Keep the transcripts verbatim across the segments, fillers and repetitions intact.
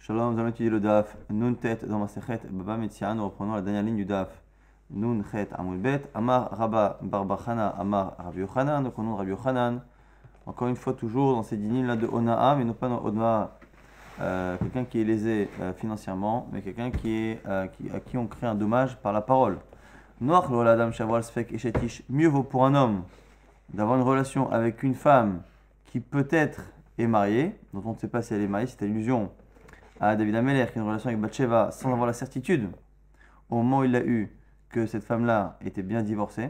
Shalom, nous allons étudier le daf Nun Tet dans Masechet Baba Metzia. Nous reprenons la dernière ligne du daf Nun Chet Amud Bet. Amar Rabba Bar Bar Chana Amar Rabbi Yochanan. Donc au nom de Rabbi Yochanan, encore une fois toujours dans ces dix lignes là de Ona'a, mais non pas dans Odma, euh, quelqu'un qui est lésé euh, financièrement, mais quelqu'un qui est, euh, qui, à qui on crée un dommage par la parole. Noach lo l'adam shaval sfek eshetish. Mieux vaut pour un homme d'avoir une relation avec une femme qui peut-être est mariée, dont on ne sait pas si elle est mariée, c'est illusion, à David Ameler qui a une relation avec Bathsheba sans avoir la certitude au moment où il l'a eu que cette femme-là était bien divorcée,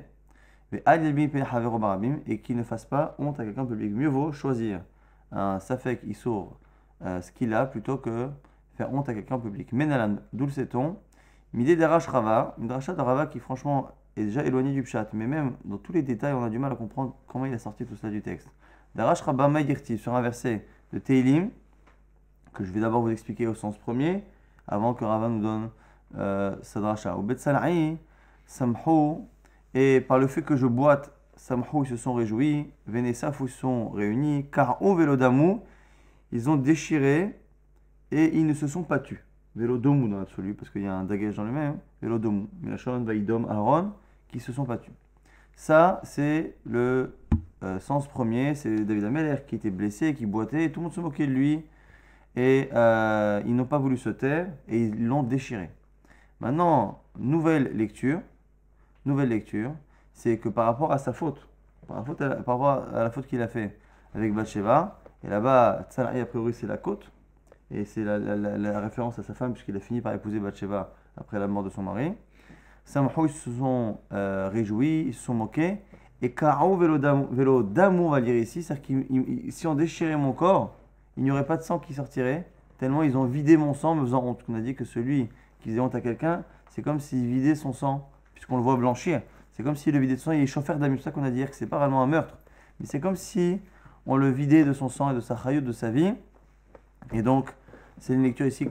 et qu'il ne fasse pas honte à quelqu'un public. Mieux vaut choisir un safek issour euh, ce qu'il a plutôt que faire honte à quelqu'un public. Menalan, d'où le sait-on, Midé d'Arash Rava, une dracha de Rava qui franchement est déjà éloignée du pshat, mais même dans tous les détails on a du mal à comprendre comment il a sorti tout ça du texte. D'Arash Rava Maïdirti sur un verset de Teilim, que je vais d'abord vous expliquer au sens premier, avant que Rava nous donne euh, sa dracha. Au Betsalai, Samhou, et par le fait que je boite, Samhou, ils se sont réjouis, Venesaf, ils se sont réunis, car au Vélodamu, ils ont déchiré et ils ne se sont pas tus. Vélodomu dans l'absolu, parce qu'il y a un dagage dans le même, Vélodomu, Milachon, Vaïdom, Aaron, qui se sont pas tus. Ça, c'est le euh, sens premier, c'est David Ameler qui était blessé, qui boitait, et tout le monde se moquait de lui. Et euh, ils n'ont pas voulu se taire et ils l'ont déchiré. Maintenant, nouvelle lecture, nouvelle lecture, c'est que par rapport à sa faute, par rapport à la, par rapport à la faute qu'il a fait avec Bathsheba, et là-bas, Tzalai a priori c'est la côte, et c'est la, la, la, la référence à sa femme puisqu'il a fini par épouser Bathsheba après la mort de son mari. Samhou, ils se sont euh, réjouis, ils se sont moqués, et Ka'ou vélo d'amour, on va dire ici, c'est-à-dire que si on déchirait mon corps, il n'y aurait pas de sang qui sortirait, tellement ils ont vidé mon sang me faisant honte. On a dit que celui qui faisait honte à quelqu'un, c'est comme s'il vidait son sang, puisqu'on le voit blanchir. C'est comme s'il le vidait de son sang, il est chauffeur d'amis. C'est ça qu'on a dit hier, que c'est pas vraiment un meurtre. Mais c'est comme si on le vidait de son sang et de sa chayout, de sa vie. Et donc, c'est une lecture ici,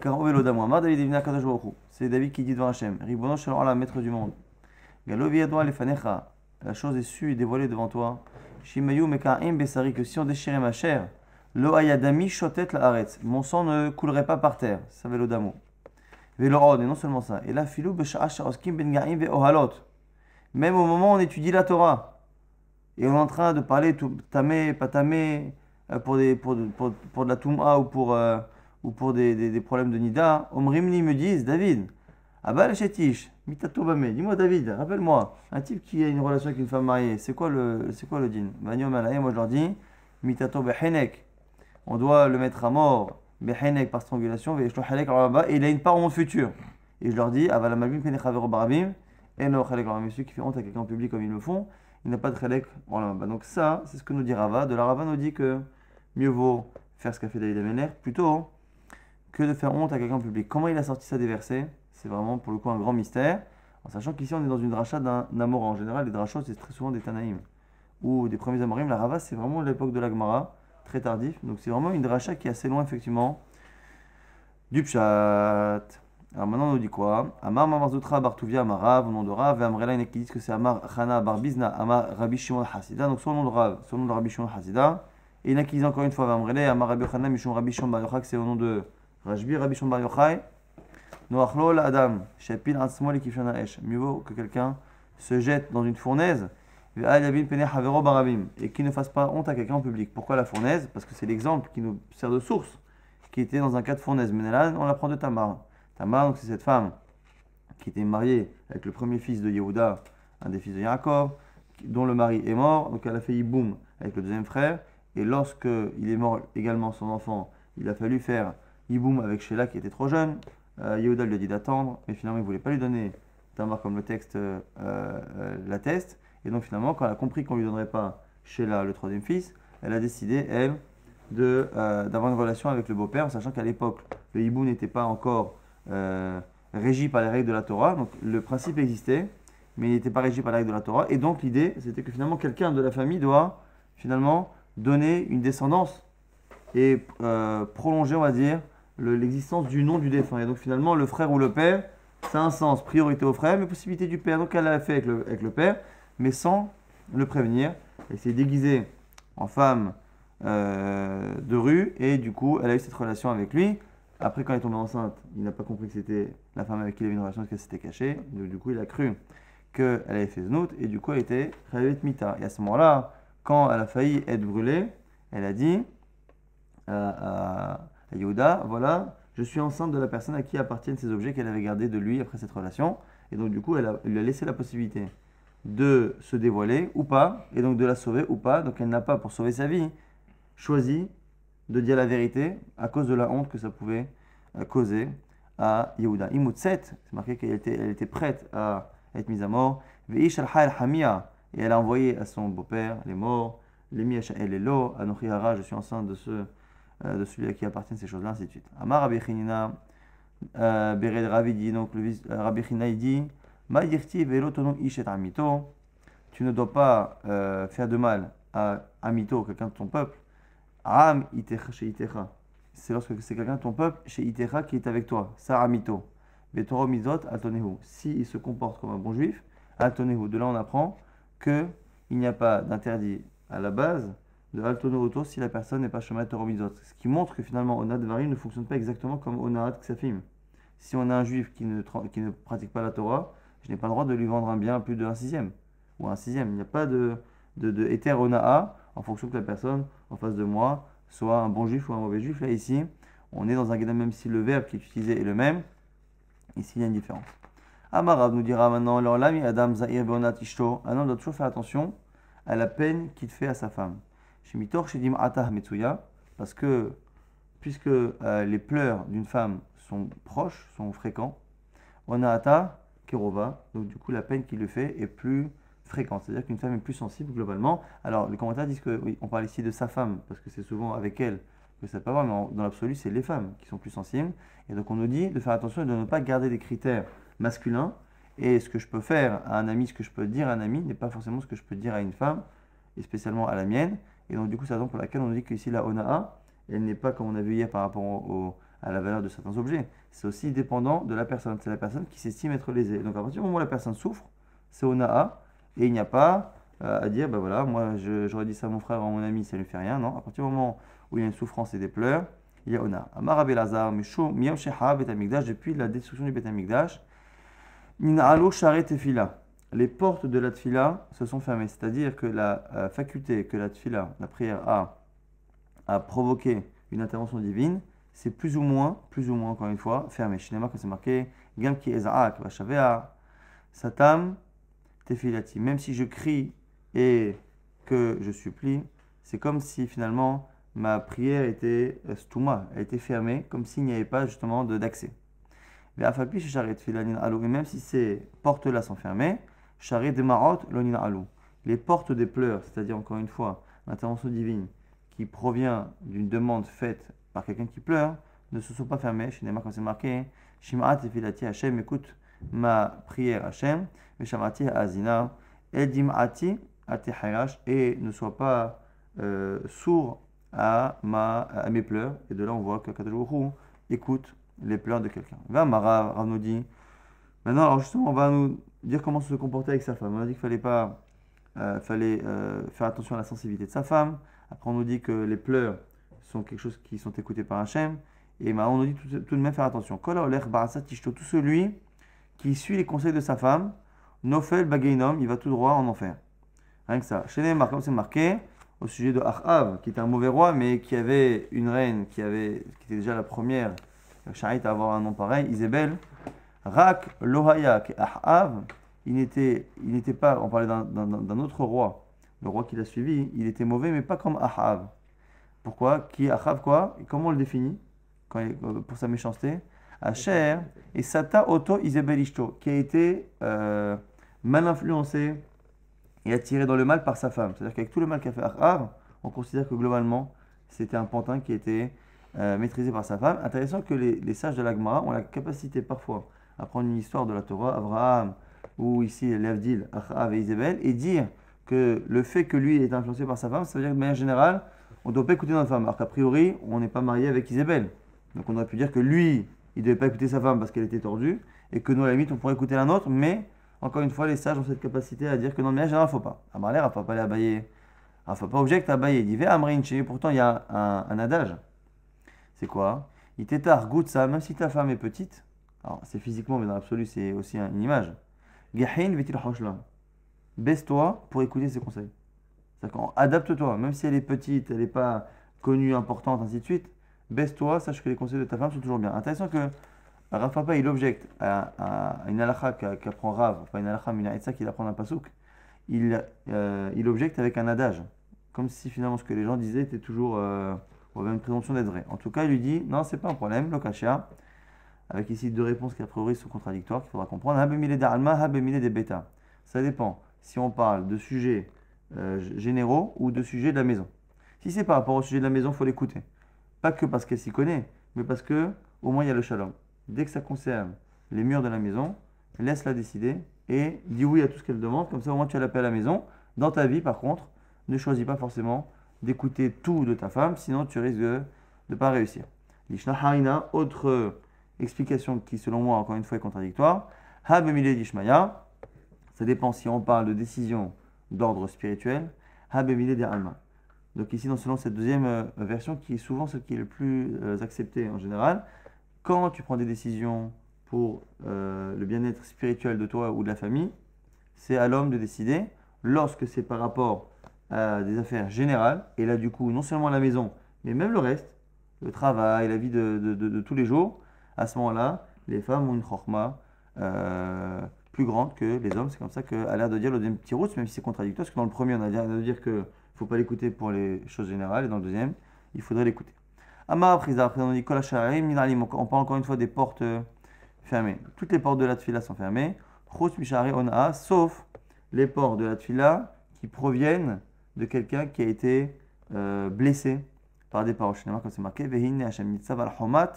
c'est David qui dit devant Hachem, Ribono Shalom Allah, maître du monde. Galovi Adwa Lefanecha, la chose est sue et dévoilée devant toi. Shimayu Meka'im Besari, que si on déchirait ma chair, Lo ayadami shotet la aretz. Mon sang ne coulerait pas par terre. Ça veut l'odamo. Velo od, et non seulement ça. Et là, filou b'sha'ash oskim ben ga'im ve ohalot. Même au moment où on étudie la Torah, et on est en train de parler tout, tamé, pas tamé, pour, des, pour, pour, pour de la toum'a ou pour, euh, ou pour des, des, des problèmes de nida, Omrimli me disent, David, Abal Shetish, mitato bame, dis-moi David, rappelle-moi, un type qui a une relation avec une femme mariée, c'est quoi le, c'est quoi le din? Magno Malaye, moi je leur dis, mitato behenek. On doit le mettre à mort, behenek par strangulation, et il a une part au monde futur. Et je leur dis, avalamabim penechavero barabim, et no chalek en monsieur qui fait honte à quelqu'un en public comme ils le font, il n'a pas de chalek en là-bas. Donc ça, c'est ce que nous dit Rava. De la Rava nous dit que mieux vaut faire ce qu'a fait David Ameler, plutôt que de faire honte à quelqu'un en public. Comment il a sorti ça des versets? C'est vraiment pour le coup un grand mystère, en sachant qu'ici on est dans une dracha d'un Amora. En général, les drachos, c'est très souvent des Tanaïm, ou des premiers Amorim. La Rava, c'est vraiment l'époque de la Gemara, très tardif, donc c'est vraiment une dracha qui est assez loin effectivement du pshat. Alors maintenant on nous dit quoi? Amar Mamazoutra Bartuvia Amarav, au nom de Rav, et Amrela qui disent que c'est Amar Chana Barbizna Amar Rabbi Shimon Hasida, donc soit au nom de Rav, soit au nom de Rabbi Shimon Hasida, et il y en a qui disent encore une fois Amrela Amar Rabbi Chana Mishum Rabbi Shimon Bar Yochai, c'est au nom de Rajbi Rabbi Shimon Bar Yochai. Noachlo la Adam Shapil Ansmo li Kifshana Esh, mieux vaut que quelqu'un se jette dans une fournaise et qui ne fasse pas honte à quelqu'un en public. Pourquoi la fournaise? Parce que c'est l'exemple qui nous sert de source, qui était dans un cas de fournaise. Mais là, on l'apprend de Tamar. Tamar, donc c'est cette femme qui était mariée avec le premier fils de Yehuda, un des fils de Yaakov, dont le mari est mort. Donc elle a fait Yiboum avec le deuxième frère. Et lorsque il est mort également son enfant, il a fallu faire Yiboum avec Sheila qui était trop jeune. Euh, Yehuda lui a dit d'attendre, mais finalement il ne voulait pas lui donner Tamar comme le texte euh, euh, l'atteste. Et donc finalement, quand elle a compris qu'on ne lui donnerait pas Sheila, le troisième fils, elle a décidé, elle, de, euh, d'avoir une relation avec le beau-père, en sachant qu'à l'époque, le hibou n'était pas encore euh, régi par les règles de la Torah. Donc le principe existait, mais il n'était pas régi par les règles de la Torah. Et donc l'idée, c'était que finalement, quelqu'un de la famille doit finalement donner une descendance et euh, prolonger, on va dire, le, l'existence du nom du défunt. Et donc finalement, le frère ou le père, ça a un sens, priorité au frère, mais possibilité du père. Donc elle l'a fait avec le, avec le père, mais sans le prévenir. Elle s'est déguisée en femme euh, de rue, et du coup, elle a eu cette relation avec lui. après, quand elle est tombée enceinte, il n'a pas compris que c'était la femme avec qui il avait une relation, qu'elle s'était cachée. Donc, du coup, il a cru qu'elle avait fait znout et du coup, elle était chayavet mita. Et à ce moment-là, quand elle a failli être brûlée, elle a dit à, à, à Yehuda, voilà, je suis enceinte de la personne à qui appartiennent ces objets qu'elle avait gardés de lui après cette relation. Et donc, du coup, elle, a, elle lui a laissé la possibilité de se dévoiler ou pas, et donc de la sauver ou pas. Donc, elle n'a pas, pour sauver sa vie, choisi de dire la vérité à cause de la honte que ça pouvait euh, causer à Yehuda. Imutset, c'est marqué qu'elle était, elle était prête à être mise à mort. Veish al hamia, et elle a envoyé à son beau-père les morts. Les mi el elo, anochi hara, je suis enceinte de, ce, euh, de celui à qui appartiennent ces choses-là, ainsi de suite. Amar Rabbi Chinina, euh, Bered Ravidi, donc le euh, Rabbi Chinina il dit Ma yirti velo tono ish et amito, tu ne dois pas euh, faire de mal à amito, quelqu'un de ton peuple. Am itecha chez itecha. C'est lorsque c'est quelqu'un de ton peuple chez itecha qui est avec toi. Ça amito. Vetoro mizot altonehu. Si il se comporte comme un bon juif, altonehu. De là on apprend que il n'y a pas d'interdit à la base de altonehu si la personne n'est pas shomat toro mizot. Ce qui montre que finalement onat varim ne fonctionne pas exactement comme onat ksafim. Si on a un juif qui ne, qui ne pratique pas la Torah, je n'ai pas le droit de lui vendre un bien à plus de un sixième ou un sixième. Il n'y a pas de de, de éther onaa en fonction que la personne en face de moi soit un bon juif ou un mauvais juif. Là, ici, on est dans un guédam, même si le verbe qui est utilisé est le même, ici, il y a une différence. Amarav nous dira maintenant, alors l'ami Adam Zahir Beonat Ishto, un homme doit toujours faire attention à la peine qu'il fait à sa femme. Shemitor Shedim Atah Metsuya, parce que, puisque euh, les pleurs d'une femme sont proches, sont fréquents, Onaata Kerova, donc du coup, la peine qu'il le fait est plus fréquente, c'est-à-dire qu'une femme est plus sensible globalement. Alors, les commentaires disent que, oui, on parle ici de sa femme, parce que c'est souvent avec elle que ça peut avoir, mais en, dans l'absolu, c'est les femmes qui sont plus sensibles. Et donc, on nous dit de faire attention et de ne pas garder des critères masculins. Et ce que je peux faire à un ami, ce que je peux dire à un ami, n'est pas forcément ce que je peux dire à une femme, et spécialement à la mienne. Et donc, du coup, c'est la raison pour laquelle on nous dit qu'ici, la onaa, elle n'est pas, comme on a vu hier, par rapport au, au, à la valeur de certains objets. C'est aussi dépendant de la personne. C'est la personne qui s'estime être lésée. Donc, à partir du moment où la personne souffre, c'est onaa. Et il n'y a pas euh, à dire, ben voilà, moi je, j'aurais dit ça à mon frère ou à mon ami, ça ne lui fait rien. Non, à partir du moment où il y a une souffrance et des pleurs, il y a ona. Amar Rabbi Lazar, Mishou, Miyam Sheha, Bet Amikdash, depuis la destruction du Bet Amikdash, Nina Alo Sharet Tefila. Les portes de la Tefila se sont fermées, c'est-à-dire que la euh, faculté que la Tefila, la prière, a à provoquer une intervention divine, c'est plus ou moins, plus ou moins encore une fois, fermé. Chinema, quand c'est marqué, Gam ki Ezaak, Vashavea, Satam, Tefilati. Même si je crie et que je supplie, c'est comme si finalement ma prière était stouma, elle était fermée, comme s'il n'y avait pas justement de, d'accès. Et même si ces portes-là sont fermées, les portes des pleurs, c'est-à-dire encore une fois l'intervention divine qui provient d'une demande faite par quelqu'un qui pleure, ne se sont pas fermées. Chez Neymar, comme c'est marqué, Shim'at Tefilati Hashem, écoute ma prière Hashem, Veshamati Azina, Edimati Ateharash, et ne sois pas euh, sourd à, ma, à mes pleurs. Et de là, on voit que Kadosh Baruch Hu écoute les pleurs de quelqu'un. Va Mara, Rav nous dit. Maintenant, alors justement, on va nous dire comment se comporter avec sa femme. On a dit qu'il fallait pas, euh, fallait euh, faire attention à la sensibilité de sa femme. Après, on nous dit que les pleurs sont quelque chose qui sont écoutés par Hachem. Et maintenant, on nous dit tout, tout de même faire attention. Tout celui qui suit les conseils de sa femme, Nofel Bagainom, il va tout droit en enfer. Rien que ça. Chez les marques, comme c'est marqué, au sujet de Achav, qui était un mauvais roi, mais qui avait une reine qui, avait, qui était déjà la première, Charit à avoir un nom pareil, Isabelle. Rak Lohaya, qui est Achav, il n'était, il n'était pas, on parlait d'un, d'un, d'un autre roi, le roi qui l'a suivi, il était mauvais, mais pas comme Achav. Pourquoi? Qui est Achav quoi? Et comment on le définit quand il, pour sa méchanceté? Asher et Sata Oto Isabel Ishto, qui a été euh, mal influencé et attiré dans le mal par sa femme. C'est-à-dire qu'avec tout le mal qu'a fait Achav, on considère que globalement, c'était un pantin qui était euh, maîtrisé par sa femme. Intéressant que les, les sages de la Gemara ont la capacité parfois à prendre une histoire de la Torah, Abraham, ou ici l'Avdil, Achav et Isabelle, et dire que le fait que lui est influencé par sa femme, ça veut dire que de manière générale, on ne doit pas écouter notre femme. Alors qu'a priori, on n'est pas marié avec Isabelle. Donc on aurait pu dire que lui, il ne devait pas écouter sa femme parce qu'elle était tordue, et que nous, à la limite, on pourrait écouter la nôtre, mais encore une fois, les sages ont cette capacité à dire que non, mais en général, il ne faut pas. Amarler, il ne faut pas aller abayer. Il ne faut pas objecter à abayer. Il dit, Amrin, pourtant, il y a un, un adage. C'est quoi? Il t'étare, goûte ça, même si ta femme est petite. Alors, c'est physiquement, mais dans l'absolu, c'est aussi un- une image. Gehin vetil hoshlam. Baisse-toi pour écouter ses conseils. C'est-à-dire adapte-toi, même si elle est petite, elle n'est pas connue, importante, ainsi de suite. Baisse-toi, sache que les conseils de ta femme sont toujours bien. Intéressant que Rav Papa, il objecte à, à une halakha qu'a- qu'apprend Rav, enfin une halakha, mais une haïtza qu'il apprend d'un pasouk. Il, euh, il objecte avec un adage, comme si finalement ce que les gens disaient était toujours, euh, on avait une présomption d'être vrai. En tout cas, il lui dit, non, c'est pas un problème, lokashia, avec ici deux réponses qui a priori sont contradictoires, qu'il faudra comprendre. Habemile de alma, habemile de beta. Ça dépend si on parle de sujets euh, généraux ou de sujets de la maison. Si c'est par rapport au sujet de la maison, il faut l'écouter. Pas que parce qu'elle s'y connaît, mais parce que au moins il y a le shalom. Dès que ça concerne les murs de la maison, laisse-la décider et dis oui à tout ce qu'elle demande. Comme ça, au moins tu as la paix à la maison. Dans ta vie, par contre, ne choisis pas forcément d'écouter tout de ta femme, sinon tu risques de ne pas réussir. Lishna harina, autre explication qui, selon moi, encore une fois, est contradictoire. Ha bemile dishmaya, ça dépend si on parle de décision d'ordre spirituel. Ha bemile de alma. Donc ici, dans selon cette deuxième euh, version, qui est souvent celle qui est le plus euh, acceptée en général, quand tu prends des décisions pour euh, le bien-être spirituel de toi ou de la famille, c'est à l'homme de décider. Lorsque c'est par rapport à des affaires générales, et là du coup, non seulement la maison, mais même le reste, le travail, la vie de, de- de- de tous les jours, à ce moment-là, les femmes ont une chorma euh, plus grande que les hommes. C'est comme ça qu'elle a l'air de dire le deuxième petit route, même si c'est contradictoire, parce que dans le premier, on a l'air de dire qu'il ne faut pas l'écouter pour les choses générales, et dans le deuxième, il faudrait l'écouter. Amar Priza, après on dit Kol Hasharim, Minalim, on parle encore une fois des portes euh, fermées. Toutes les portes de la tfila sont fermées. Chutz Mishari Onaa, sauf les portes de la tfila qui proviennent de quelqu'un qui a été euh, blessé par des paroles. Comme c'est marqué, Vehin Hashem Nitzav al Homat,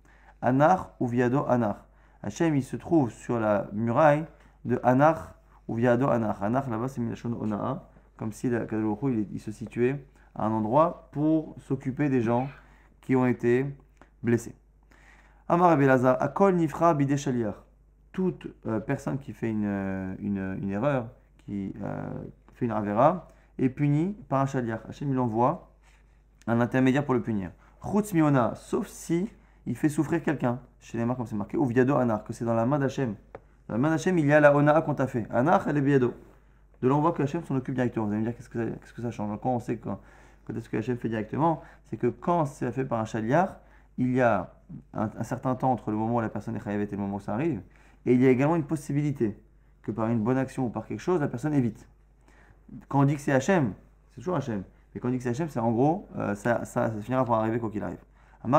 Anar ou Viado Anar. Hashem il se trouve sur la muraille de Anar ou Viado Anar. Anar là-bas c'est Milachon Onaa, comme si la Kadalohu il, il se situait à un endroit pour s'occuper des gens qui ont été blessés. Amar Abelazar, Akol Nifra Bide Shaliach. Toute euh, personne qui fait une, euh, une, une erreur, qui euh, fait une avera, est punie par un Shaliach. Hachem il envoie un intermédiaire pour le punir. Chutz Miona, sauf si il fait souffrir quelqu'un. Chez les marques, comme c'est marqué, ou Viado Anar, que c'est dans la main d'Hachem. Dans la main d'Hachem, il y a la Onaa qu'on t'a fait. Anar, elle est Viado. De l'envoi que Hachem s'en occupe directement. Vous allez me dire qu'est-ce que ça, qu'est-ce que ça change. Quand on sait quand, quand est-ce que Hachem fait directement, c'est que quand c'est fait par un Shaliach, il y a un, un certain temps entre le moment où la personne est chayavet et le moment où ça arrive. Et il y a également une possibilité que par une bonne action ou par quelque chose, la personne évite. Quand on dit que c'est Hachem, c'est toujours Hachem. Mais quand on dit que c'est Hachem, c'est en gros, euh, ça, ça, ça finira par arriver quoi qu'il arrive.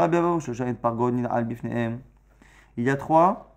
Il y a trois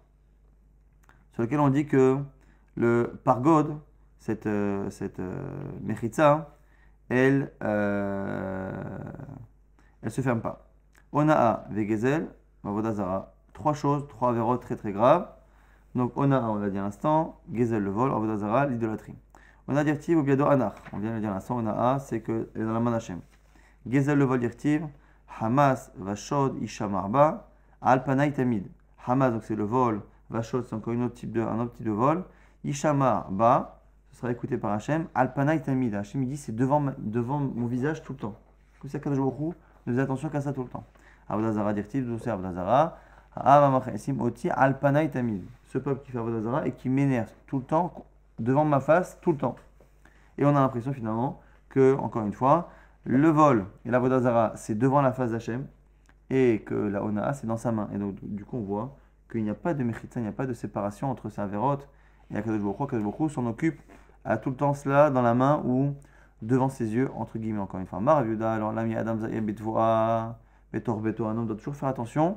sur lesquels on dit que le pargod, cette, euh, cette euh, mechitza, elle euh, elle se ferme pas. Onaa, vegezel, mavodazara. Trois choses, trois avérotes très très graves. Donc Onaa, on l'a dit à l'instant, gezel le vol, mavodazara, l'idolâtrie. On a dirtiv ou biado anar. On vient de le dire à l'instant, Onaa, c'est que elle est dans la main d'Hachem. Gezel le vol dirtiv, Hamas, Vashod, Ishamarba, Alpanaï Tamid. Hamas, donc c'est le vol, Vashod, c'est encore une autre type de, un autre type de vol. Ishamar, Ba, ce sera écouté par Hachem. Alpanaï Tamid. Hachem, il dit c'est devant, ma- devant mon visage tout le temps. Comme ça, Kadosh Baruch Hu, ne faisait attention qu'à ça tout le temps. Avodazara dirtiv, d'où c'est Avodazara. Ha'amamachaisim oti alpanaï Tamid. Ce peuple qui fait Avodazara et qui m'énerve tout le temps, devant ma face, tout le temps. Et on a l'impression finalement que, encore une fois, le vol et la Vodazara, c'est devant la face d'Hachem, et que la Onaa, c'est dans sa main. Et donc, du coup, on voit qu'il n'y a pas de mechitza, il n'y a pas de séparation entre sa vérote et Akadosh Baruch Hu. Akadosh Baruch Hu s'en occupe à tout le temps cela dans la main ou devant ses yeux, entre guillemets, encore une fois. Mar Yuda, alors l'ami Adam Zayem Betvoa, Betor Beto, un homme doit toujours faire attention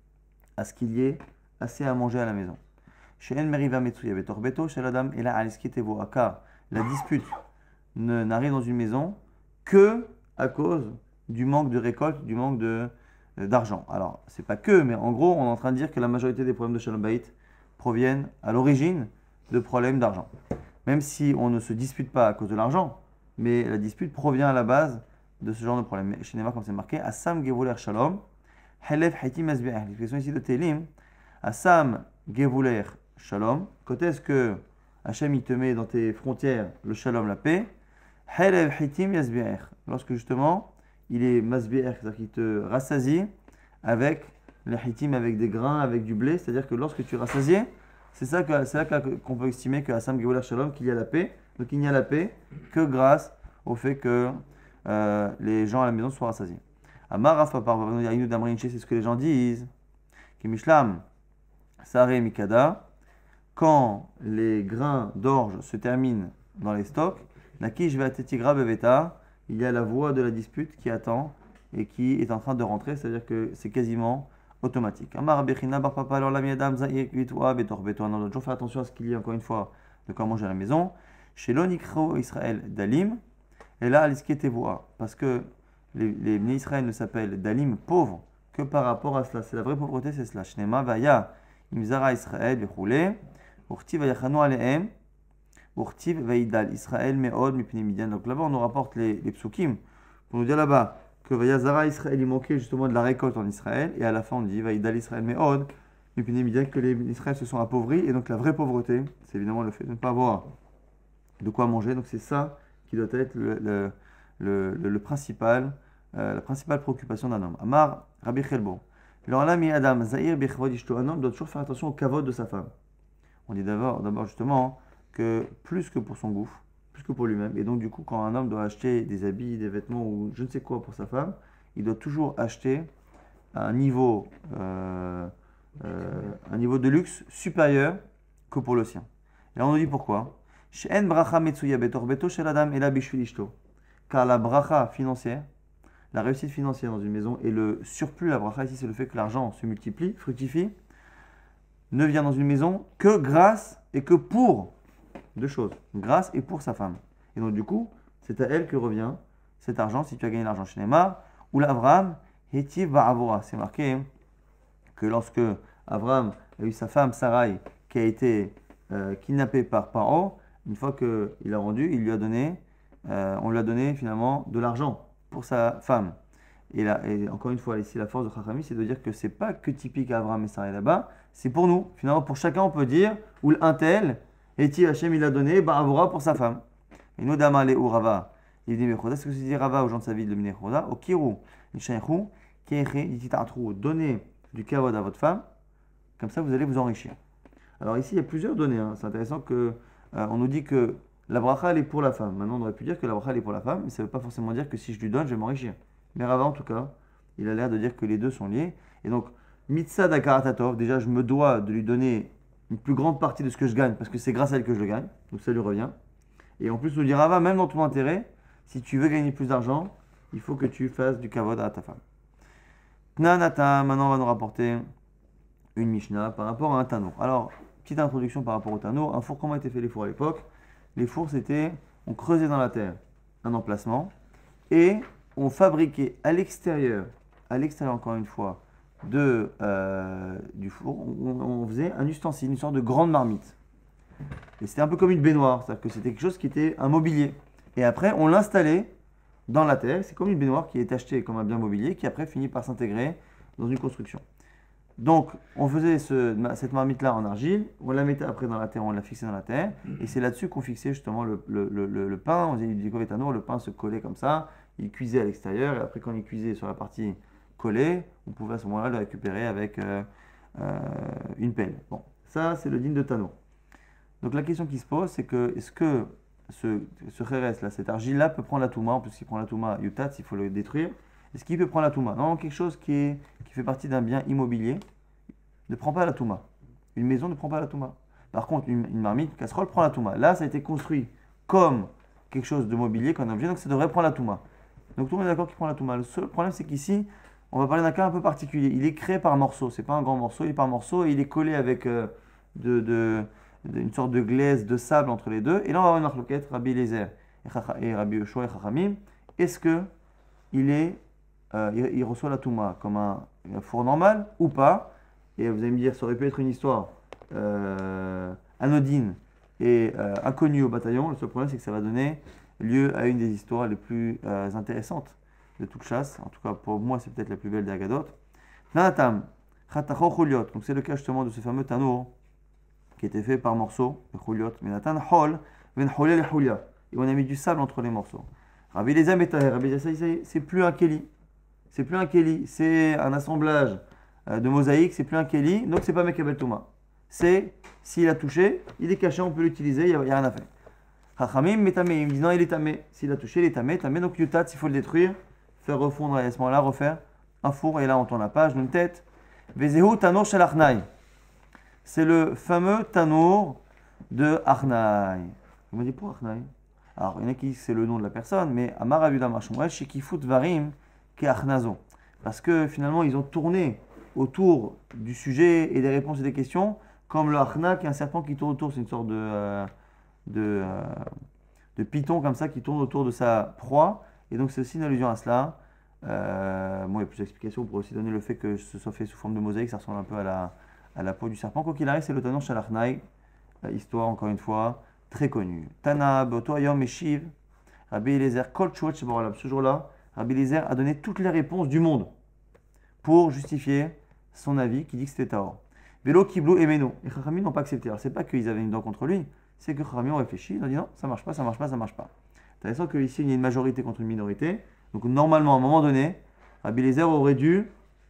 à ce qu'il y ait assez à manger à la maison. Chez En Meriva Metsuya Betor Beto, chez l'Adam et la Aliskitevoa, car la dispute ne n'arrive dans une maison que à cause du manque de récolte, du manque de, euh, d'argent. Alors, c'est pas que, mais en gros, on est en train de dire que la majorité des problèmes de Shalom Bayit proviennent à l'origine de problèmes d'argent. Même si on ne se dispute pas à cause de l'argent, mais la dispute provient à la base de ce genre de problème. Chez Neymar, comme c'est marqué, Assam Gevuler Shalom, Helef Haiti Masbi'ah. L'expression ici de Télim, Assam Gevuler Shalom. Quand est-ce que Hachem il te met dans tes frontières le Shalom, la paix? Helev Hitim Yasbi'er. Lorsque justement il est Masbi'er, c'est-à-dire qu'il te rassasie avec les hitim avec des grains, avec du blé, c'est-à-dire que lorsque tu es rassasié, c'est ça que, c'est là que- qu'on peut estimer que Hassan Geoula Shalom, qu'il y a la paix. Donc il n'y a la paix que grâce au fait que euh, les gens à la maison soient rassasiés. Amar Rafa par c'est ce que les gens disent. Kimishlam, Sare Mikada, quand les grains d'orge se terminent dans les stocks, Nakish Vatetigra Beveta, il y a la voie de la dispute qui attend et qui est en train de rentrer, c'est-à-dire que c'est quasiment automatique. Amar Bechina Bar Papa, alors la miadam Zaïk Vitwa Betor Beto, on doit toujours faire attention à ce qu'il y a encore une fois de quoi manger à la maison. Chez l'Onikro Israël Dalim, et là, Alisketevua, parce que les, les Bnei Israël ne s'appellent Dalim, pauvres, que par rapport à cela. C'est la vraie pauvreté, c'est cela. Shnema Vaya, Imzara Israël, Bechoulé, Urtiv Vayachano Alehem, Urtiv Vaidal Israël, Meod, Mipni Midian. Donc là-bas, on nous rapporte les, les psukim pour nous dire là-bas que Vayazara Israël, il manquait justement de la récolte en Israël, et à la fin, on dit Vaidal Israël, Meod, Mipni Midian, que les Israël se sont appauvris, et donc la vraie pauvreté, c'est évidemment le fait de ne pas avoir de quoi manger. Donc c'est ça qui doit être le, le, le, le, le principal, euh, la principale préoccupation d'un homme. Amar Rabbi Chelbo. Alors là, mi Adam, Zahir Bechvod Ishto, un homme doit toujours faire attention au kavod de sa femme. On dit d'abord, d'abord justement que plus que pour son gouffre, plus que pour lui-même, et donc du coup, quand un homme doit acheter des habits, des vêtements ou je ne sais quoi pour sa femme, il doit toujours acheter à un niveau, euh, euh, un niveau de luxe supérieur que pour le sien. Et là, on nous dit pourquoi. Car la bracha financière, la réussite financière dans une maison et le surplus, la bracha ici, c'est le fait que l'argent se multiplie, fructifie, ne vient dans une maison que grâce et que pour deux choses, grâce et pour sa femme. Et donc du coup, c'est à elle que revient cet argent si tu as gagné l'argent chez Neymar, ou l'Avraham, Hétiv Ba'avora. C'est marqué que lorsque Avraham a eu sa femme Sarai qui a été euh, kidnappée par Paro, une fois qu'il a rendu, il lui a donné, euh, on lui a donné finalement de l'argent pour sa femme. Et, là, et encore une fois, ici, la force de Chachami, c'est de dire que c'est pas que typique Abraham et Sarah là-bas, c'est pour nous. Finalement, pour chacun, on peut dire, ou un tel, et ti Hachem, il a donné, bah, Avora pour sa femme. Et nous, Dama, les Rava, il dit, ce que c'est dit Rava aux gens de sa ville de Minechoda, au Kirou, il Shaïchou, Kéché, il dit, donnez du kavod à votre femme, comme ça, vous allez vous enrichir. Alors ici, il y a plusieurs données. Hein. C'est intéressant que euh, on nous dit que la bracha, elle est pour la femme. Maintenant, on aurait pu dire que la bracha, elle est pour la femme, mais ça ne veut pas forcément dire que si je lui donne, je vais m'enrichir. Mais Rava, en tout cas, il a l'air de dire que les deux sont liés. Et donc, mitzah d'akaratatov, déjà, je me dois de lui donner une plus grande partie de ce que je gagne, parce que c'est grâce à elle que je le gagne. Donc, ça lui revient. Et en plus, nous dit Rava, même dans ton intérêt, si tu veux gagner plus d'argent, il faut que tu fasses du kavod à ta femme. Tnanata, maintenant, on va nous rapporter une Mishnah par rapport à un tanour. Alors, petite introduction par rapport au tanour. Un four, comment étaient faits les fours à l'époque? Les fours, c'était, on creusait dans la terre un emplacement et on fabriquait à l'extérieur, à l'extérieur encore une fois, de, euh, du four, on, on faisait un ustensile, une sorte de grande marmite. Et c'était un peu comme une baignoire, c'est-à-dire que c'était quelque chose qui était un mobilier. Et après, on l'installait dans la terre. C'est comme une baignoire qui est achetée comme un bien mobilier, qui après finit par s'intégrer dans une construction. Donc, on faisait ce, cette marmite-là en argile, on la mettait après dans la terre, on la fixait dans la terre, et c'est là-dessus qu'on fixait justement le, le, le, le, le pain. On disait du kovetano, le pain se collait comme ça, il cuisait à l'extérieur, et après quand il cuisait sur la partie collée, on pouvait à ce moment-là le récupérer avec euh, euh, une pelle. Bon, ça c'est le din de Tano. Donc la question qui se pose, c'est que est-ce que ce, ce kheres là, cette argile-là peut prendre la touma, en plus s'il prend la touma, yutat, il faut le détruire. Est-ce qu'il peut prendre la touma? Non, quelque chose qui, est, qui fait partie d'un bien immobilier ne prend pas la touma. Une maison ne prend pas la touma. Par contre, une, une marmite, une casserole prend la touma. Là, ça a été construit comme quelque chose de mobilier, comme un objet, donc ça devrait prendre la touma. Donc tout le monde est d'accord qu'il prend la touma. Le seul problème, c'est qu'ici, on va parler d'un cas un peu particulier. Il est créé par morceaux. C'est pas un grand morceau, il est par morceaux et il est collé avec euh, de, de, de, une sorte de glaise, de sable entre les deux. Et là, on va avoir une marloquette, Rabbi Eliezer et Rabbi Yoshua et Chachamim. Est-ce que il est Euh, il, il reçoit la touma comme un, un four normal ou pas? Et vous allez me dire, ça aurait pu être une histoire euh, anodine et euh, inconnue au bataillon. Le seul problème, c'est que ça va donner lieu à une des histoires les plus euh, intéressantes de toute chasse. En tout cas, pour moi, c'est peut-être la plus belle des Agadoth. Nanatam, chatacho chuliot. Donc, c'est le cas justement de ce fameux tanour qui était fait par morceaux, le chuliot. Mais natan hol, ven holé le chulia. Et on a mis du sable entre les morceaux. Rabbi Eliezer Metaher, Rabbi Eliezer, c'est plus un keli. C'est plus un keli, c'est un assemblage euh, de mosaïque, c'est plus un Keli, donc c'est pas Mekabel Touma. C'est, s'il a touché, il est caché, on peut l'utiliser, il n'y a, a rien à faire. Chachamim, Metamé, il me dit non, il est tamé. S'il a touché, il est tamé, tamé, donc Yutat, il faut le détruire, faire refondre à ce moment-là, refaire un four, et là on tourne la page, une tête. Vezehu Tanour Shalachnai. C'est le fameux Tanour de Achnai. Vous me dites pour Achnai. Alors, il y en a qui disent que c'est le nom de la personne, mais Amar Abuda Mashmuel, chez Kifut Varim, qui est Achnazo. Parce que finalement, ils ont tourné autour du sujet et des réponses et des questions, comme le Achna, qui est un serpent qui tourne autour, c'est une sorte de, euh, de, euh, de python comme ça, qui tourne autour de sa proie. Et donc, c'est aussi une allusion à cela. Euh, bon, il y a plus d'explications pour aussi donner le fait que ce soit fait sous forme de mosaïque, ça ressemble un peu à la, à la peau du serpent. Quoi qu'il arrive, c'est le Tanur Shalachnai, histoire encore une fois très connue. Tana, Boto, Ayom, Eshiv, Rabbi Eliezer, Kol Tshuvot Sheboralam. Ce jour-là, Rabbi Eliezer a donné toutes les réponses du monde pour justifier son avis qui dit que c'était Taor. Velo, Kiblou et Meno. Les Chachamim n'ont pas accepté. Alors, c'est pas qu'ils avaient une dent contre lui, c'est que Chachamim ont réfléchi, ils ont dit non, ça marche pas, ça marche pas, ça marche pas. C'est intéressant qu'ici, il y a une majorité contre une minorité. Donc, normalement, à un moment donné, Rabbi Eliezer aurait dû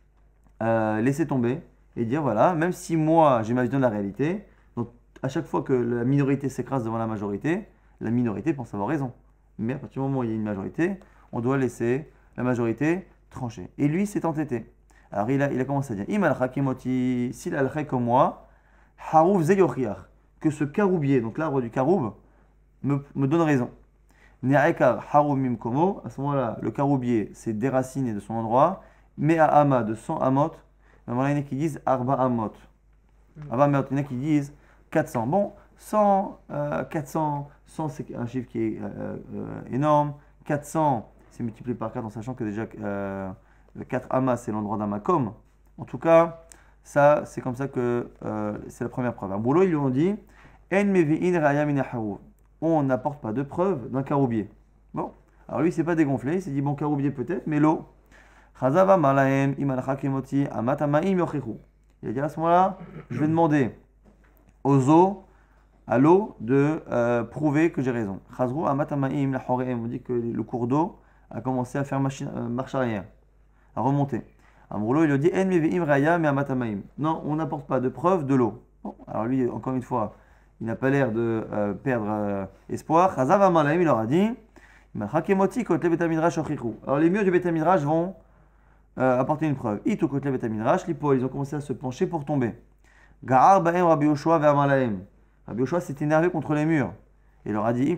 euh, laisser tomber et dire voilà, même si moi, j'ai ma vision de la réalité, donc à chaque fois que la minorité s'écrase devant la majorité, la minorité pense avoir raison. Mais à partir du moment où il y a une majorité, on doit laisser la majorité trancher. Et lui s'est entêté. Alors il a, il a commencé à dire Im al-Hakimoti, s'il a le comme moi, Harouf Zeyochiach, que ce caroubier, donc l'arbre du caroub, me, me donne raison. Ne'ekar Haroumim Komo, à ce moment-là, le caroubier s'est déraciné de son endroit, mais à Hama de cent Amot, il y en a qui disent Arba Amot. Arba Amot, il y en a qui disent quatre cents. Bon, cent, euh, quatre cents, cent c'est un chiffre qui est euh, euh, énorme. quatre cents, c'est multiplié par quatre en sachant que déjà euh, quatre amas, c'est l'endroit d'un makom. En tout cas, ça, c'est comme ça que euh, c'est la première preuve. À Boulot, ils lui ont dit En mevi'in raya min harouf. On n'apporte pas de preuve d'un caroubier. Bon, alors lui, il s'est pas dégonflé, il s'est dit bon, caroubier peut-être, mais l'eau. Chazava malahem imalcha kemoti amatamaim yochichu. Il a dit à ce moment-là, je vais demander aux eaux, à l'eau, de euh, prouver que j'ai raison. Chazru amatamaim la horeem. On dit que le cours d'eau a commencé à faire machine, euh, marche arrière, à remonter. Amroulo, il lui dit en mevi'im raya mais amatamaim. Non, on n'apporte pas de preuve de l'eau. Bon, alors lui, encore une fois, il n'a pas l'air de euh, perdre euh, espoir. Chazava malahem, il leur a dit imalcha kemoti kotle betamidrash yochichu. Alors les murs du betamidrash vont Euh, apporter une preuve. Ils ont commencé à se pencher pour tomber. Ga'ar ba'em Rabbi Yoshua ve'amar lahem. Rabbi Yoshua s'est énervé contre les murs. Et il leur a dit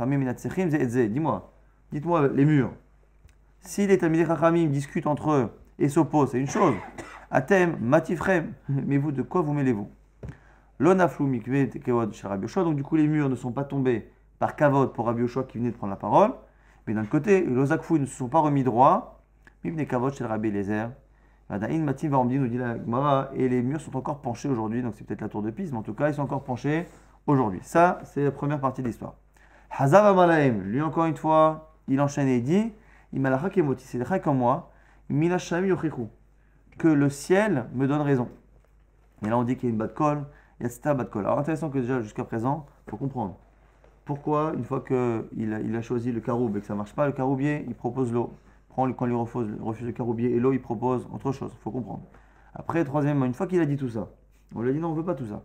dis-moi, dites-moi les murs. Si les Talmidei Chachamim discutent entre eux et s'opposent, c'est une chose. Atem, matifrem. Mais vous, de quoi vous mêlez-vous? L'onaflou mikve kevod chez Rabbi Yoshua. Donc du coup, les murs ne sont pas tombés par kavod pour Rabbi Yoshua qui venait de prendre la parole. Mais d'un côté, les Ozakfou ne se sont pas remis droit. Mibne kavod chez le Rabbi Eliezer. Vadaïn matim varomdi nous dit la Gemara. Et les murs sont encore penchés aujourd'hui. Donc c'est peut-être la tour de Pise, mais en tout cas, ils sont encore penchés aujourd'hui. Ça, c'est la première partie de l'histoire. Hazav Amalaim, lui encore une fois, il enchaîne et il dit Imalacha kemoti, c'est le comme moi, Milashami yochichu, que le ciel me donne raison. Et là, on dit qu'il y a une bad call, il y a cette bad call. Alors, intéressant que déjà, jusqu'à présent, il faut comprendre pourquoi, une fois qu'il il a choisi le caroub et que ça ne marche pas, le caroubier, il propose l'eau. Quand il refuse, refuse le caroubier et l'eau, il propose autre chose, il faut comprendre. Après, troisièmement, une fois qu'il a dit tout ça, on lui a dit non, on ne veut pas tout ça.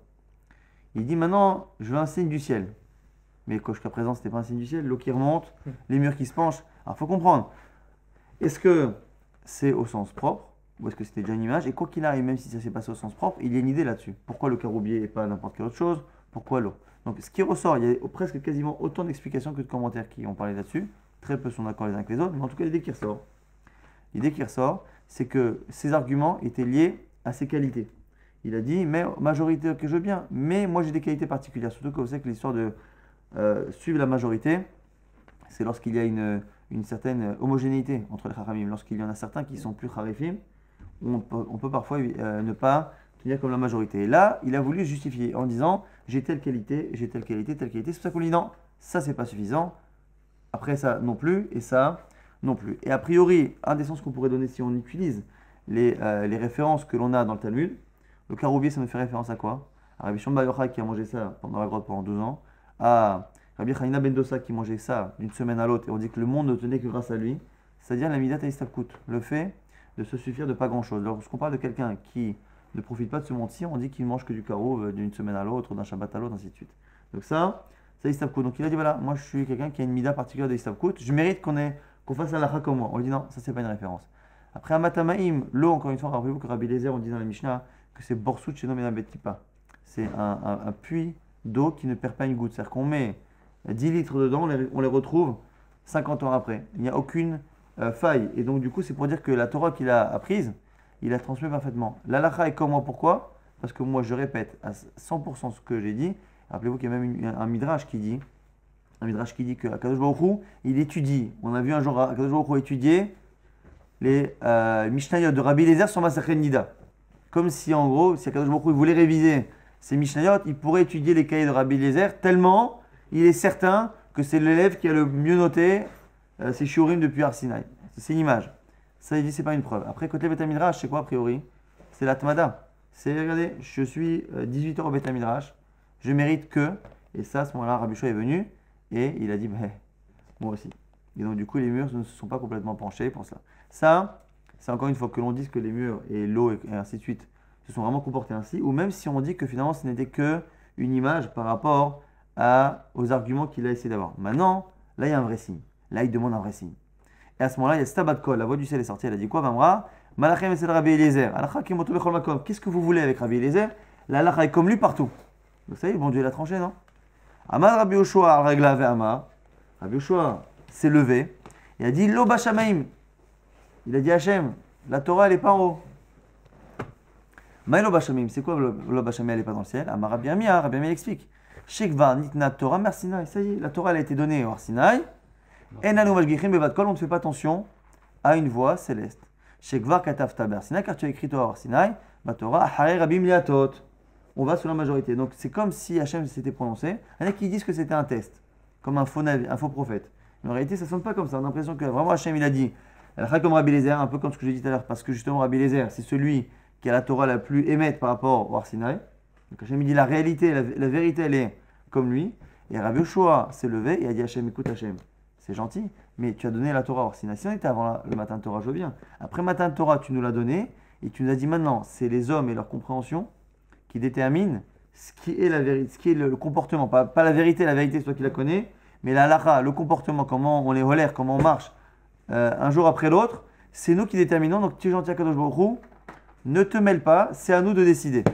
Il dit maintenant, je veux un signe du ciel. Mais jusqu'à présent, ce n'était pas un signe du ciel, l'eau qui remonte, les murs qui se penchent. Alors, il faut comprendre. Est-ce que c'est au sens propre ou est-ce que c'était déjà une image? Et quoi qu'il arrive, même si ça s'est passé au sens propre, il y a une idée là-dessus. Pourquoi le caroubier et pas n'importe quelle autre chose? Pourquoi l'eau? Donc, ce qui ressort, il y a presque quasiment autant d'explications que de commentaires qui ont parlé là-dessus. Très peu sont d'accord les uns avec les autres, mais en tout cas, l'idée qui ressort, l'idée qui ressort, c'est que ces arguments étaient liés à ses qualités. Il a dit, mais majorité, ok, je veux bien, mais moi j'ai des qualités particulières. Surtout que vous savez que l'histoire de euh, suivre la majorité, c'est lorsqu'il y a une, une certaine homogénéité entre les Chachamim. Lorsqu'il y en a certains qui sont plus Charifim, on peut, on peut parfois euh, ne pas tenir comme la majorité. Et là, il a voulu justifier en disant, j'ai telle qualité, j'ai telle qualité, telle qualité. C'est pour ça qu'on dit non, ça c'est pas suffisant. Après ça non plus, et ça non plus. Et a priori, un des sens qu'on pourrait donner si on utilise les, euh, les références que l'on a dans le Talmud, le caroubier, ça nous fait référence à quoi? À Rabbi Shimon Bar Yochai qui a mangé ça pendant la grotte pendant douze ans, à Rabbi Hanina ben Dosa qui mangeait ça d'une semaine à l'autre, et on dit que le monde ne tenait que grâce à lui, c'est-à-dire la midat haistabkut, le fait de se suffire de pas grand-chose. Lorsqu'on parle de quelqu'un qui ne profite pas de ce monde-ci, on dit qu'il mange que du carreau d'une semaine à l'autre, d'un Shabbat à l'autre, ainsi de suite. Donc ça, c'est Istabkout. Donc il a dit voilà, moi je suis quelqu'un qui a une mida particulière de Istabkout, je mérite qu'on ait, qu'on fasse la comme moi. On lui dit non, ça c'est pas une référence. Après Amatamaim, l'eau, encore une fois, rappelez-vous que Rabbi Eliezer, on dit dans la Mishnah que c'est Borsut chez Nomen Abetipa. C'est un, un, un puits d'eau qui ne perd pas une goutte. C'est-à-dire qu'on met dix litres dedans, on les, on les retrouve cinquante ans après. Il n'y a aucune euh, faille. Et donc, du coup, c'est pour dire que la Torah qu'il a apprise, il a transmis parfaitement. L'alacha est comme moi, pourquoi? Parce que moi, je répète à cent pour cent ce que j'ai dit. Rappelez-vous qu'il y a même une, un midrash qui dit, un midrash qui dit que Akadosh Baruch Hu, il étudie. On a vu un jour Akadosh Baruch Hu étudier les euh, Mishnayot de Rabbi Eliezer sur Masachet Nida. Comme si, en gros, si Akadosh Baruch Hu voulait réviser ces Mishnayot, il pourrait étudier les cahiers de Rabbi Eliezer tellement il est certain que c'est l'élève qui a le mieux noté euh, ses shiurim depuis Har Sinai. C'est une image. Ça, il dit, c'est pas une preuve. Après, côté Beth Midrash, c'est quoi a priori? C'est l'Atmada. C'est, regardez, je suis euh, dix-huit heures au Beth Midrash, je mérite que, et ça, à ce moment-là, Rabbi Shua est venu, et il a dit, bah, moi aussi. Et donc, du coup, les murs ne se sont pas complètement penchés pour cela. Ça, c'est encore une fois que l'on dise que les murs et l'eau et ainsi de suite se sont vraiment comportés ainsi, ou même si on dit que finalement, ce n'était que une image par rapport à, aux arguments qu'il a essayé d'avoir. Maintenant, là, il y a un vrai signe. Là, il demande un vrai signe. Et à ce moment-là, il y a Stabat Kol, la voix du ciel est sortie. Elle a dit quoi, Vamra? Malachem et Rabbi Eliezer. Qu'est-ce que vous voulez avec Rabbi Eliezer? La halakha est comme lui partout. Vous savez, bon Dieu l'a tranché, non? Amad Rabbi Yoshua al ragla ve'ama. Rabbi Yoshua s'est levé et a dit Lo bashamaim. Il a dit Hachem, la Torah, elle n'est pas en haut. Maïlo bashamaim, c'est quoi Lo bashamaim, elle n'est pas dans le ciel? Amar Rabbi Amia, Rabbi Amia explique. Shekva nitna Torah mer Sinai. Ça y est, la Torah, elle a été donnée au Har Sinai. Enanu mashgichim bevad kol, on ne fait pas attention à une voix céleste. Shekvar katavta ber Sinai, car tu as écrit Torah Har Sinai, ma Torah, Ahare Rabbi Miliatot. On va sur la majorité. Donc c'est comme si Hachem s'était prononcé. Il y en a qui disent que c'était un test, comme un faux, navi, un faux prophète. Mais en réalité, ça ne sonne pas comme ça. On a l'impression que vraiment Hachem, il a dit, comme Rabbi Eliezer, un peu comme ce que j'ai dit tout à l'heure, parce que justement Rabbi Eliezer, c'est celui qui a la Torah la plus émette par rapport au Har Sinai. Donc Hachem, il dit la réalité, la, la vérité, elle est comme lui. Et Rabbi Yoshua s'est levé et a dit Hachem, écoute Hachem, c'est gentil, mais tu as donné la Torah au Har Sinai. Si on était avant la, le matin de Torah, je veux bien. Après le matin de Torah, tu nous l'as donné et tu nous as dit maintenant, c'est les hommes et leur compréhension qui détermine ce qui est la vérité, ce qui est le, le comportement, pas, pas la vérité, la vérité c'est toi qui la connais, mais la halakha, le comportement, comment on les relève, comment on marche euh, un jour après l'autre, c'est nous qui déterminons. Donc tu es gentil à Kadosh Baruch Hu, ne te mêle pas, c'est à nous de décider.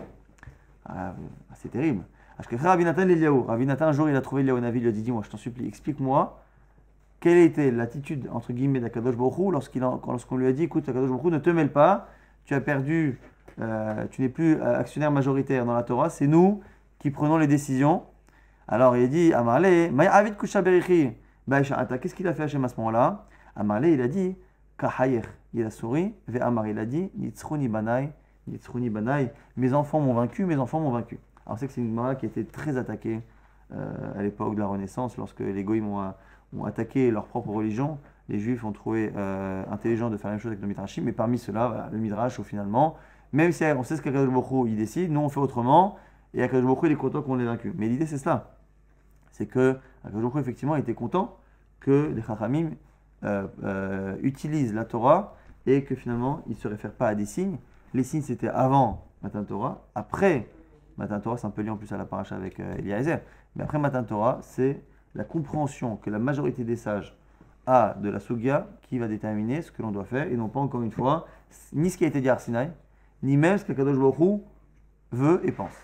Ah, c'est terrible. Rabbi Nathan Eliyahu, Rabbi Nathan un jour il a trouvé Eliyahu Navi, il lui a dit dis-moi, je t'en supplie, explique-moi quelle était l'attitude entre guillemets d'Akadosh Baruch Hu lorsqu'il a, lorsqu'on lui a dit écoute Akadosh Baruch Hu, ne te mêle pas, tu as perdu. Euh, tu n'es plus actionnaire majoritaire dans la Torah, c'est nous qui prenons les décisions. Alors il a dit Amarle, Ma'avid Kusha Berichi, qu'est-ce qu'il a fait Hachem à ce moment-là? Amarle, il a dit Kahayer, il a souri, Ve Amar, il a dit Nitzruni Banai, Nitzruni Banai, mes enfants m'ont vaincu, mes enfants m'ont vaincu. Alors on sait que c'est une Gemara qui a été très attaquée euh, à l'époque de la Renaissance, lorsque les Goïms ont, ont attaqué leur propre religion. Les Juifs ont trouvé euh, intelligent de faire la même chose avec le Midrashim, mais parmi ceux-là, voilà, le Midrash, au finalement, même si on sait ce qu'Akadosh Baruch Hu il décide, nous on fait autrement, et Akadosh Baruch Hu il est content qu'on l'ait vaincu. Mais l'idée c'est cela, c'est que Akadosh Baruch Hu effectivement était content que les Chachamim euh, euh, utilisent la Torah et que finalement ils ne se réfèrent pas à des signes. Les signes c'était avant Matan Torah, après Matan Torah, c'est un peu lié en plus à la paracha avec euh, Eliezer, mais après Matan Torah, c'est la compréhension que la majorité des sages a de la Sugya qui va déterminer ce que l'on doit faire, et non pas encore une fois, ni ce qui a été dit à Har Sinai, ni même ce qu'Akadosh Baruch Hu veut et pense.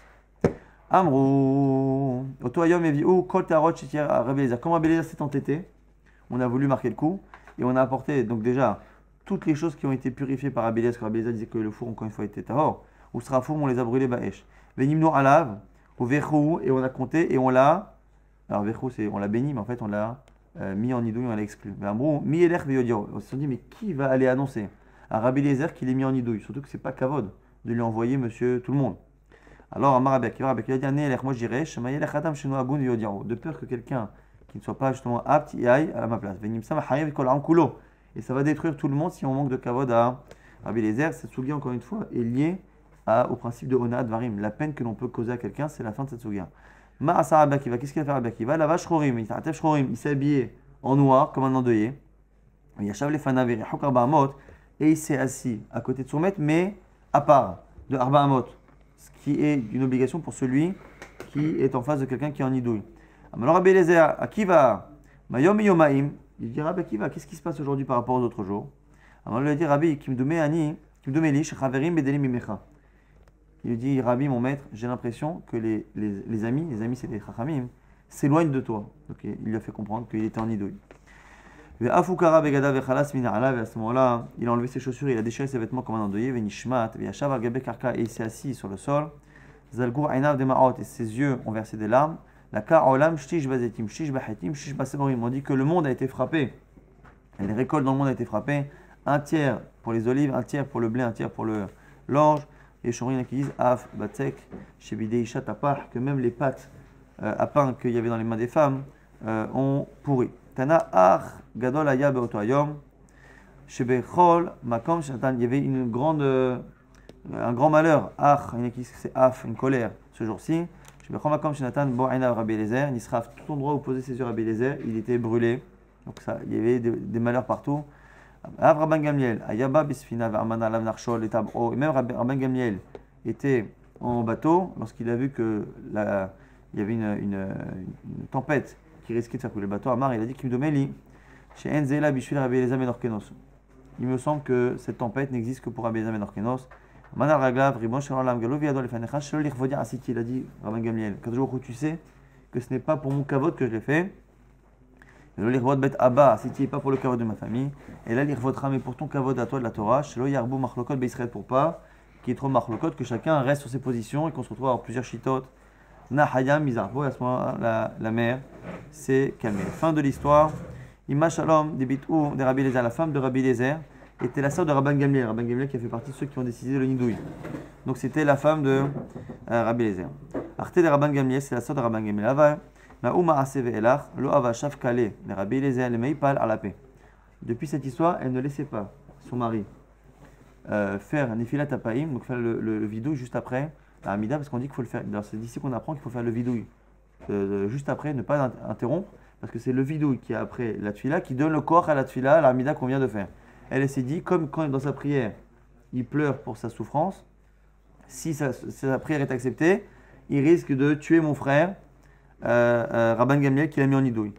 Amrou, Otoayom Eviou, Kol Tarot Shitier Rabbi Eliezer. Comme Rabbi Eliezer s'est entêté, on a voulu marquer le coup, et on a apporté donc déjà toutes les choses qui ont été purifiées par Rabbi Eliezer, parce que Rabbi Eliezer disait que le four encore une fois était tahor, ou sera four, on les a brûlés Baesh. Venimno Alav, ou Vechou, et on a compté, et on l'a, alors Vechou c'est, on l'a béni, mais en fait on l'a euh, mis en nidouille, on l'a exclu. Mais Amrou, Mi Elech Veyodio, on se dit, mais qui va aller annoncer à Rabbi Eliezer qu'il est mis en nidouille, surtout que c'est pas kavod de lui envoyer monsieur tout le monde. Alors Amar Rabbi Akiva, Rabbi Akiva dit Né moi je dirais Shema Yelech Adam Shenu Agun Yodiaro, de peur que quelqu'un qui ne soit pas justement apte y aille à ma place. Venim Sam Hayev Kol Ankulo, et ça va détruire tout le monde si on manque de kavod à Rabbi Eliezer. Cette sougia encore une fois est liée à, au principe de Ona Advarim. La peine que l'on peut causer à quelqu'un, c'est la fin de cette sougia. Ma Asa Rabbi Akiva, qu'est-ce qu'il a fait Rabbi Akiva? La vache Chorim, il s'est habillé en noir comme un endeuillé. Il y a Shav Lefanav et Hokar Bahamot. et il s'est assis à côté de son maître, mais à part, de Arba Amot, ce qui est une obligation pour celui qui est en face de quelqu'un qui est en idouille. Alors Rabbi Eliezer, Akiva, Mayom Yomaim, il dit Rabbi Akiva, qu'est-ce qui se passe aujourd'hui par rapport aux autres jours? Alors il lui dit Rabbi, Kimdoume Ani, Kimdoume Li, Chaverim Bedelim Imecha. Il lui dit Rabbi, mon maître, j'ai l'impression que les, les, les amis, les amis c'est des Chachamim, s'éloignent de toi. Donc il lui a fait comprendre qu'il était en idouille. Et à ce moment-là, il a enlevé ses chaussures, il a déchiré ses vêtements comme un endeuillé, et il s'est assis sur le sol. Et ses yeux ont versé des larmes. On dit que le monde a été frappé. Et les récoltes dans le monde ont été frappées. Un tiers pour les olives, un tiers pour le blé, un tiers pour le, l'orge. Et Shorin qui disent Af, Batsek, Shebidei Tapah, que même les pâtes euh, à pain qu'il y avait dans les mains des femmes euh, ont pourri. Tana Ach Gadol Aya Beotoyom, Shebechol Makom Shanatan. Il y avait une grande, euh, un grand malheur. Ach, il y en a qui disent que c'est Af, une colère ce jour-ci. Shebechol Makom Shanatan Bo'ina Rabbi Eliezer, Nisraf, tout endroit où posait ses yeux Rabbi Eliezer, il était brûlé. Donc ça, il y avait des, des malheurs partout. Av Rabban Gamliel, Ayaba Bisfina V'Amana Lav Narshol et Tabro. Et même Rabban Gamliel était en bateau lorsqu'il a vu que la, il y avait une, une, une tempête qui risquait de faire couler le bateau. Amar, il a dit Kimdomeli, chez Enzela Bishvil Rabbi Eliezer Ben Orkenos. Il me semble que cette tempête n'existe que pour Rabbi Eliezer Ben Orkenos. Manar Raglav, Ribon Sheralam Galovi Adol Lefanecha, Shelo Lirvodia Asiti. Il a dit Rabban Gamliel, quand jour où tu sais que ce n'est pas pour mon kavod que je l'ai fait. Le lirvod bet abba, si tu n'es pas pour le kavod de ma famille, et là lirvodra, mais pour ton kavod à toi de la Torah, shelo yarbou machlokot beisrael, pour pas qu'il y ait trop machlokot, que chacun reste sur ses positions et qu'on se retrouve à avoir plusieurs chitotes. Nahayam mizarbo, et à ce moment-là, la, la mer s'est calmée. Fin de l'histoire. Imma Shalom, des bitou, des Rabbi Eliezer, la femme de Rabbi Eliezer, était la sœur de Rabban Gamliel. Rabban Gamliel qui a fait partie de ceux qui ont décidé le nidouille. Donc c'était la femme de euh, Rabbi Eliezer. Arte de Rabban Gamliel, c'est la sœur de Rabban Gamliel. Ava, depuis cette histoire, elle ne laissait pas son mari euh, faire un Nefilat Apaim, donc faire le, le, le vidouille juste après la Hamida, parce qu'on dit qu'il faut le faire. C'est d'ici qu'on apprend qu'il faut faire le vidouille euh, juste après, ne pas interrompre, parce que c'est le vidouille qui est après la tfila qui donne le corps à la tfila, à la Hamida qu'on vient de faire. Elle, elle s'est dit, comme quand dans sa prière, il pleure pour sa souffrance, si sa, sa prière est acceptée, il risque de tuer mon frère. Euh, euh, Rabban Gamliel qui l'a mis en idouille.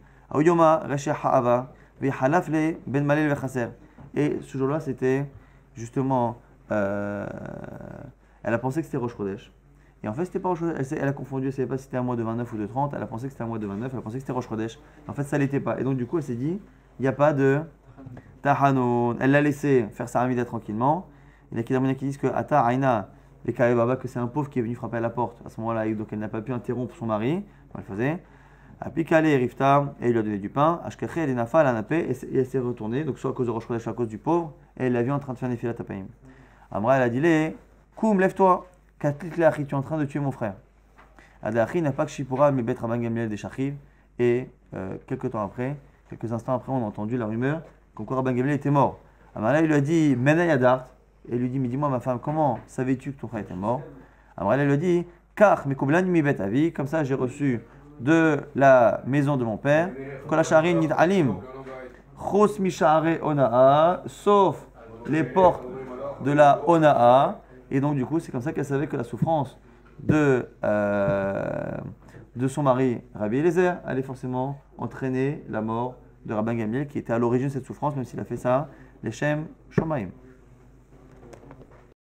Et ce jour-là, c'était justement. Euh, elle a pensé que c'était Rosh Chodesh. Et en fait, c'était pas Rosh Chodesh. Elle, elle a confondu, elle ne savait pas si c'était un mois de vingt-neuf ou de trente. Elle a pensé que c'était un mois de vingt-neuf, elle a pensé que c'était Rosh Chodesh. En fait, ça l'était pas. Et donc, du coup, elle s'est dit il n'y a pas de Tahanoun. Elle l'a laissé faire sa Hamida tranquillement. Il y a qui disent que Ata Aina, les Baba, que c'est un pauvre qui est venu frapper à la porte à ce moment-là. Donc, elle n'a pas pu interrompre son mari. Elle faisait. Apikale et Rifta, et il lui a donné du pain. Ashkeche et Nafa, elle a nappé, et elle s'est retournée, donc soit à cause de Rosh Chodesh, soit à cause du pauvre, et elle l'a vu en train de faire Nefilat Apaim. Amra, elle a dit Lé, Koum, lève-toi, Katlik Leachi, tu es en train de tuer mon frère. Adachi n'a pas que Shipura, mais Bet Rabban Gamliel des Shachiv, et euh, quelques temps après, quelques instants après, on a entendu la rumeur qu'en Rabban Gamliel était mort. Amra, il lui a dit Menay Adart, et il lui dit Mais dis-moi, ma femme, comment savais-tu que ton frère était mort? Amra, elle lui a dit Car, mais comme ça j'ai reçu de la maison de mon père, sauf les portes de la Onaa. Et donc du coup, c'est comme ça qu'elle savait que la souffrance de, euh, de son mari, Rabbi Eliezer, allait forcément entraîner la mort de Rabban Gamliel, qui était à l'origine de cette souffrance, même s'il a fait ça, les Shem Shomaim.